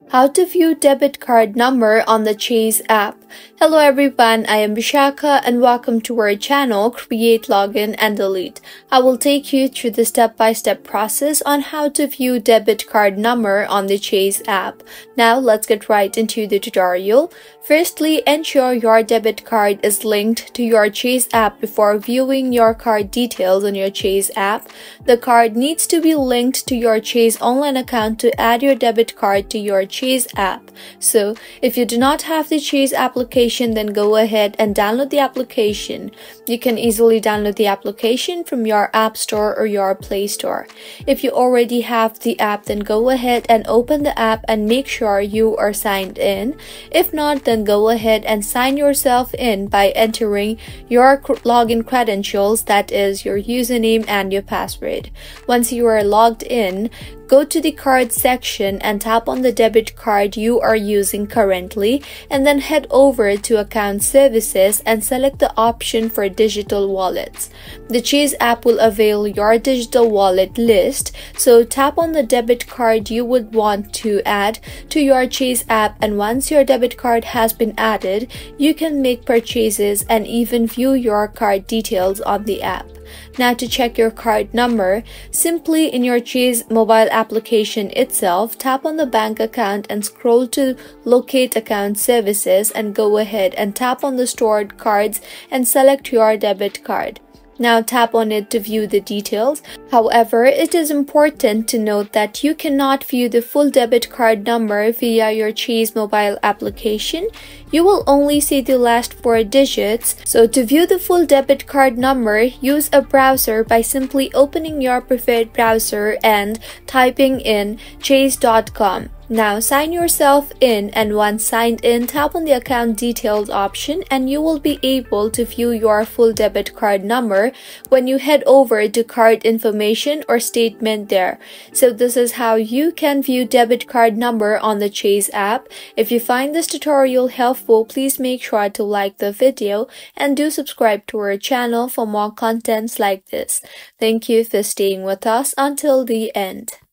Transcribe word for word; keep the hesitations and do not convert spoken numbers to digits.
How to view debit card number on the Chase app. Hello everyone, I am Vishaka and welcome to our channel Create, Login and Delete. I will take you through the step-by-step process on how to view debit card number on the Chase app. Now let's get right into the tutorial. Firstly, ensure your debit card is linked to your Chase app before viewing your card details on your Chase app. The card needs to be linked to your Chase online account to add your debit card to your Chase app. So, if you do not have the Chase application, then go ahead and download the application. You can easily download the application from your App Store or your Play Store. If you already have the app, then go ahead and open the app and make sure you are signed in. If not, then go ahead and sign yourself in by entering your login credentials, that is your username and your password. Once you are logged in, go to the card section and tap on the debit card you are using currently, and then head over to Account Services and select the option for Digital Wallets. The Chase app will avail your digital wallet list, so tap on the debit card you would want to add to your Chase app, and once your debit card has been added, you can make purchases and even view your card details on the app. Now, to check your card number, simply in your Chase mobile application itself, tap on the bank account and scroll to Locate Account Services and go ahead and tap on the Stored Cards and select your debit card. Now tap on it to view the details. However, it is important to note that you cannot view the full debit card number via your Chase mobile application. You will only see the last four digits. So to view the full debit card number, use a browser by simply opening your preferred browser and typing in chase dot com. Now sign yourself in, and once signed in, tap on the account details option and you will be able to view your full debit card number when you head over to card information or statement there. So this is how you can view debit card number on the Chase app. If you find this tutorial helpful, please make sure to like the video and do subscribe to our channel for more contents like this. Thank you for staying with us until the end.